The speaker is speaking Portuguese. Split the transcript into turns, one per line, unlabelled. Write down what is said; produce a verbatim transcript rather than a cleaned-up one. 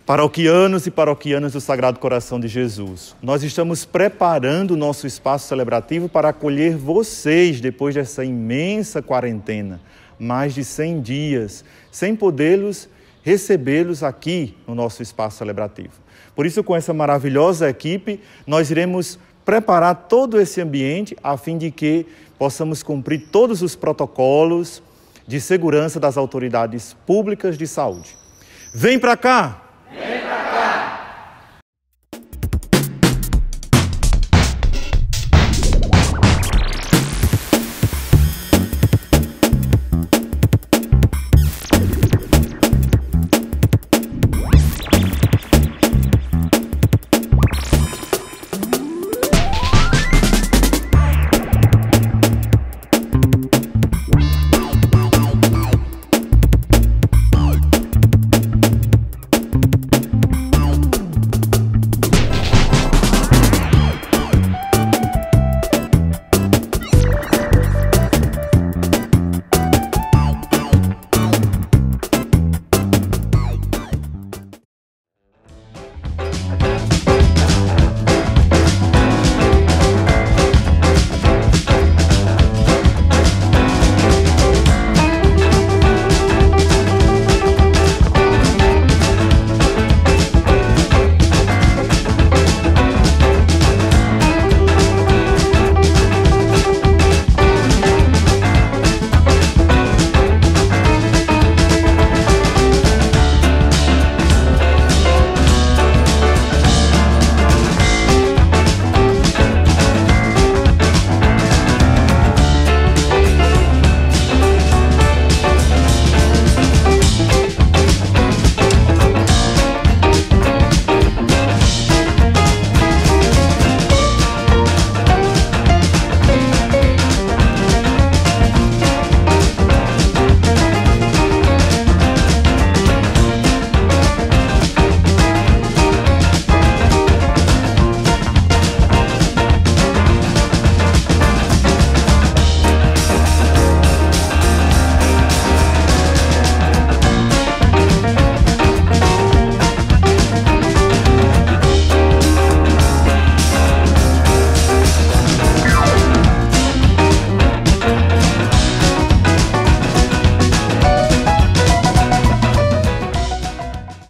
Paroquianos e paroquianas do Sagrado Coração de Jesus, nós estamos preparando o nosso espaço celebrativo para acolher vocês depois dessa imensa quarentena, mais de cem dias, sem podê-los recebê-los aqui no nosso espaço celebrativo. Por isso, com essa maravilhosa equipe, nós iremos preparar todo esse ambiente a fim de que possamos cumprir todos os protocolos de segurança das autoridades públicas de saúde. Vem para cá!